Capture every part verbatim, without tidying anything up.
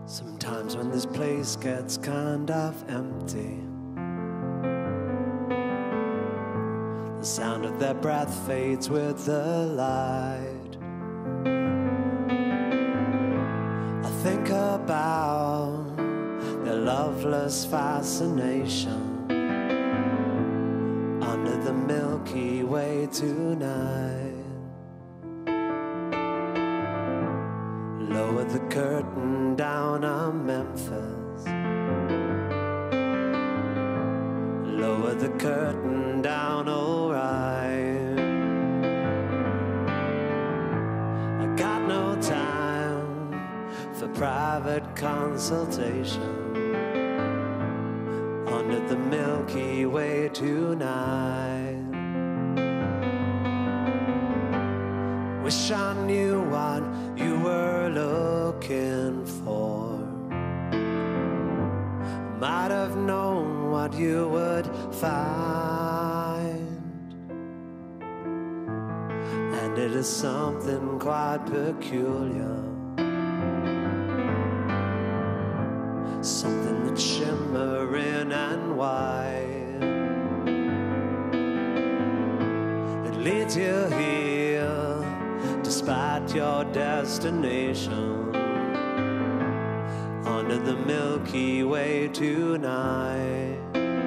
Sometimes when this place gets kind of empty, the sound of their breath fades with the light. I think about their loveless fascination under the Milky Way tonight. Lower the curtain down on Memphis. Lower the curtain down, alright. I got no time for private consultation under the Milky Way tonight. Wish I knew what you were looking for. Might have known what you would find. And it is something quite peculiar, something that's shimmering and white. It leads you here despite your destination under the Milky Way tonight.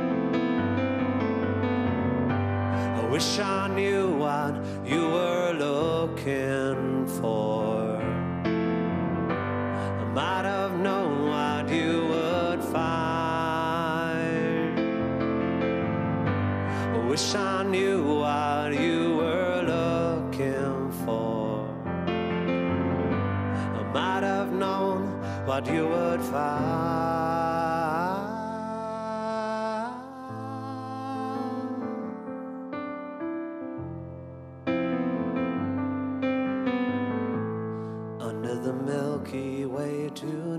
I wish I knew what you were looking for. I might have known what you would find. I wish I knew what you were looking for. I might have known what you would find. Under the Milky Way tonight.